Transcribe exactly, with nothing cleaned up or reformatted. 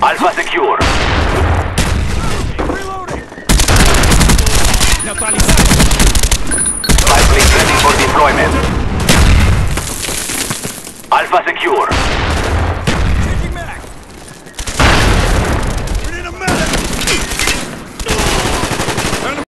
Alpha secure. Reloading. Neutralizado. Spy plane ready for deployment. Alpha secure.